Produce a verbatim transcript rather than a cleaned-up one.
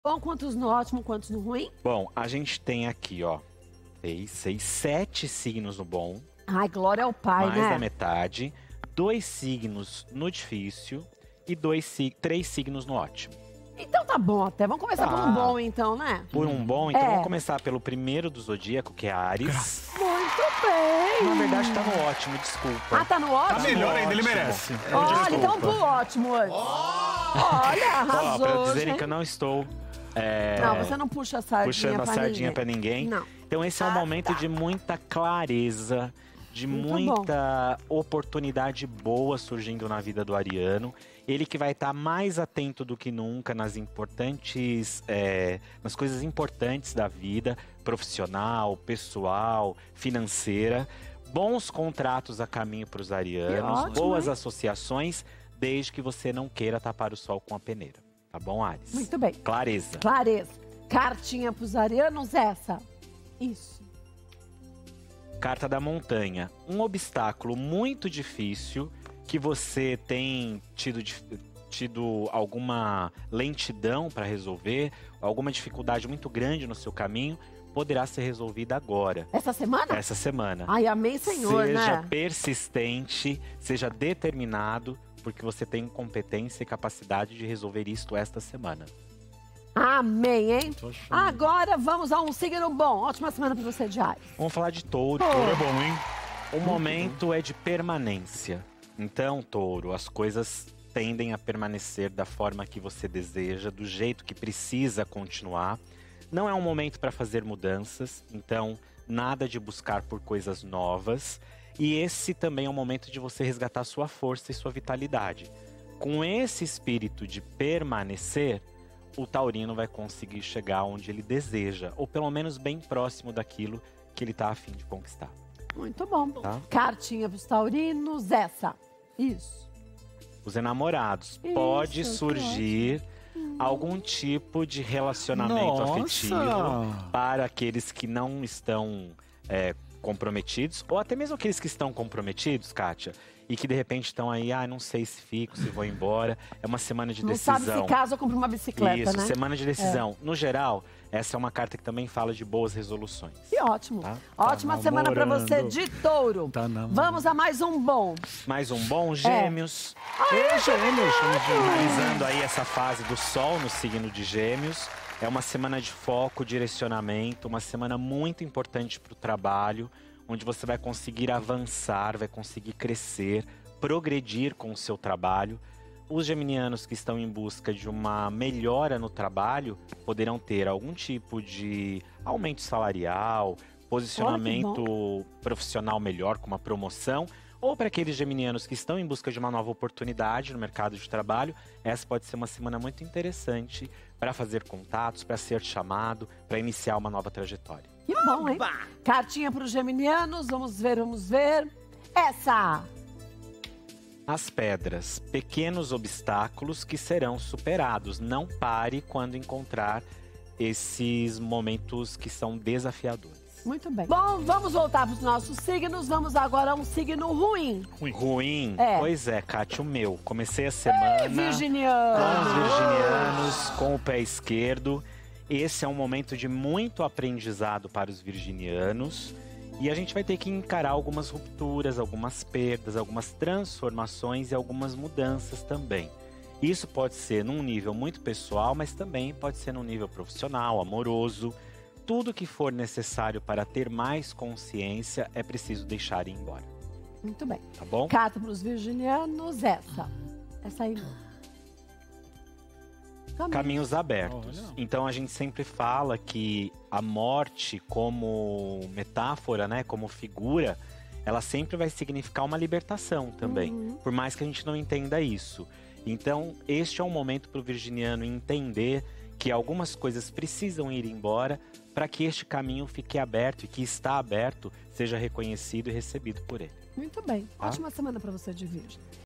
Bom, quantos no ótimo, quantos no ruim? Bom, a gente tem aqui, ó, seis, seis, sete signos no bom. Ai, glória ao Pai, mais né? da metade. Dois signos no difícil e dois, três signos no ótimo. Então tá bom até. Vamos começar Tá. por um bom, então, né? Por um bom, então É. vamos começar pelo primeiro do zodíaco, que é Áries. Muito bem. Na verdade, tá no ótimo, desculpa. Ah, tá no ótimo? Tá melhor ainda, ele ótimo. merece. É, Olha, desculpa. então pro ótimo hoje. Olha, Ó, arrasou, pra dizerem gente. que eu não estou é, Não, você não puxa a sardinha puxando a pra sardinha ninguém. pra ninguém. Não. Então esse é um Ah, momento tá. de muita clareza, de Muito muita oportunidade boa surgindo na vida do ariano. Ele que vai estar mais atento do que nunca nas importantes, é, nas coisas importantes da vida, profissional, pessoal, financeira. Bons contratos a caminho para os arianos, ótimo, boas hein? associações, desde que você não queira tapar o sol com a peneira. Tá bom, Áries? Muito bem. Clareza. Clareza. Cartinha pros arianos, essa. Isso. Carta da montanha. Um obstáculo muito difícil que você tem tido, dif- tido alguma lentidão para resolver, alguma dificuldade muito grande no seu caminho, poderá ser resolvida agora, Essa semana? essa semana. Ai, amém, Senhor, Seja né? persistente, seja determinado, porque você tem competência e capacidade de resolver isto esta semana. Amém, hein? Tô achando. Agora vamos a um signo bom. Ótima semana pra você, de Ares. Vamos falar de touro. Touro. Touro é bom, hein? O momento é de permanência. Então, touro, as coisas tendem a permanecer da forma que você deseja, do jeito que precisa continuar. Não é um momento para fazer mudanças, então nada de buscar por coisas novas. E esse também é um momento de você resgatar sua força e sua vitalidade. Com esse espírito de permanecer, o taurino vai conseguir chegar onde ele deseja, ou pelo menos bem próximo daquilo que ele está a fim de conquistar. Muito bom. Tá? Cartinha pros taurinos, essa. Isso. Os enamorados, Isso, pode que surgir algum tipo de relacionamento Nossa! afetivo para aqueles que não estão é, comprometidos, ou até mesmo aqueles que estão comprometidos, Kátia, e que de repente estão aí, ah, não sei se fico, se vou embora. É uma semana de Não decisão. sabe se casa ou compra uma bicicleta, Isso, né? semana de decisão. No geral, essa é uma carta que também fala de boas resoluções. Que ótimo. Tá? Ótima Tá semana pra você namorando. de touro. Tá namorando. Vamos a mais um bom. Mais um É. bom, Gêmeos. Aê, Gêmeos, finalizando aí essa fase do Sol no signo de Gêmeos. É uma semana de foco, direcionamento, uma semana muito importante para o trabalho, onde você vai conseguir avançar, vai conseguir crescer, progredir com o seu trabalho. Os geminianos que estão em busca de uma melhora no trabalho poderão ter algum tipo de aumento salarial, posicionamento profissional melhor, com uma promoção. Ou para aqueles geminianos que estão em busca de uma nova oportunidade no mercado de trabalho, essa pode ser uma semana muito interessante para fazer contatos, para ser chamado, para iniciar uma nova trajetória. Que bom, hein? Cartinha pros geminianos. Vamos ver, vamos ver. Essa. As pedras, pequenos obstáculos que serão superados. Não pare quando encontrar esses momentos que são desafiadores. Muito bem. Bom, vamos voltar pros nossos signos. Vamos agora a um signo ruim. Ruim? É. Pois é, Kátia, o meu. Comecei a semana com os Virginiano. virginianos, com o pé esquerdo. Esse é um momento de muito aprendizado para os virginianos. E a gente vai ter que encarar algumas rupturas, algumas perdas, algumas transformações e algumas mudanças também. Isso pode ser num nível muito pessoal, mas também pode ser num nível profissional, amoroso. Tudo que for necessário para ter mais consciência é preciso deixar ir embora, Muito bem. tá bom? Carta pros virginianos, essa. Essa aí. Caminho. Caminhos abertos. Olha. Então a gente sempre fala que a morte como metáfora, né, como figura, ela sempre vai significar uma libertação também, Uhum. por mais que a gente não entenda isso. Então este é um momento para o virginiano entender que algumas coisas precisam ir embora para que este caminho fique aberto e que está aberto seja reconhecido e recebido por ele. Muito bem. Tá? Ótima semana pra você de virgem.